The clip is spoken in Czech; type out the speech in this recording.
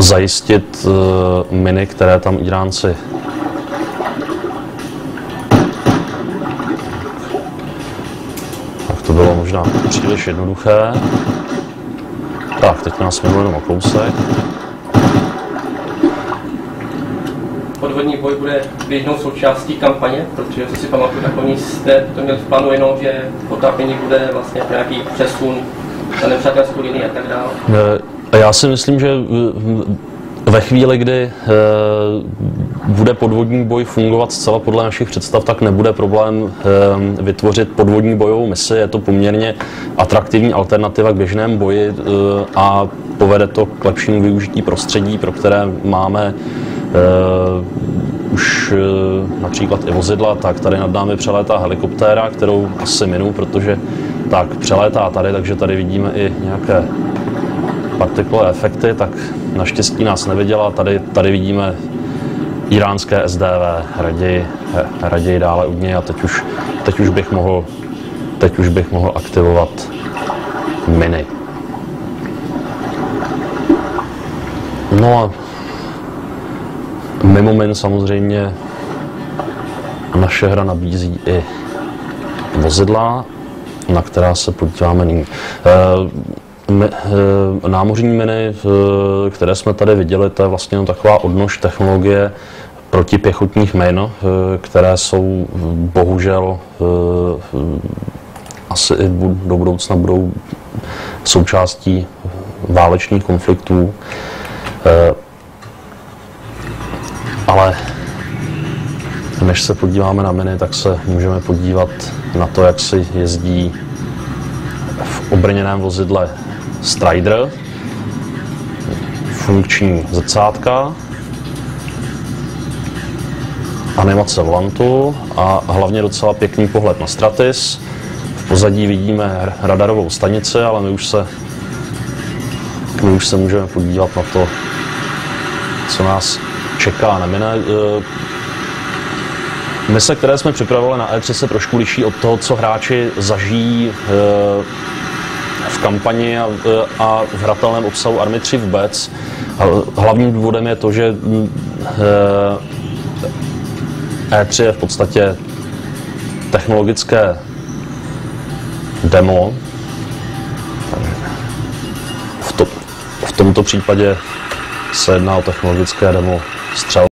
zajistit miny, které tam Iránci tak to bylo možná příliš jednoduché. Tak, teď nás minul jenom o kousek. Podvodní boj bude běžnou součástí kampaně, protože co si pamatuju, tak oni jste to měli v plánu jenom, že potápění bude vlastně nějaký přesun na nepřátelskou linii a tak dále. Já si myslím, že ve chvíli, kdy bude podvodní boj fungovat zcela podle našich představ, tak nebude problém vytvořit podvodní bojovou misi. Je to poměrně atraktivní alternativa k běžnému boji a povede to k lepšímu využití prostředí, pro které máme už například i vozidla. Tak tady nad námi přelétá helikoptéra, kterou asi minu, protože tak přelétá tady, takže tady vidíme i nějaké partikulové efekty, tak naštěstí nás neviděla. Tady vidíme iránské SDV, raději dále od něj a teď už bych mohl aktivovat miny. No a mimo min samozřejmě naše hra nabízí i vozidla, na která se podíváme nyní. Námořní miny, které jsme tady viděli, to je vlastně taková odnož technologie protipěchotních min, které jsou bohužel asi i do budoucna budou součástí válečných konfliktů. Ale než se podíváme na miny, tak se můžeme podívat na to, jak se jezdí v obrněném vozidle Strider, funkční zrcátka, animace volantu a hlavně docela pěkný pohled na Stratis. V pozadí vidíme radarovou stanici, ale my už se můžeme podívat na to, co nás čeká na mine. Mise, které jsme připravovali na E3, se trošku liší od toho, co hráči zažijí v kampani a v hratelném obsahu Army 3 vůbec. Hlavním důvodem je to, že E3 je v podstatě technologické demo. V tomto případě se jedná o technologické demo střel.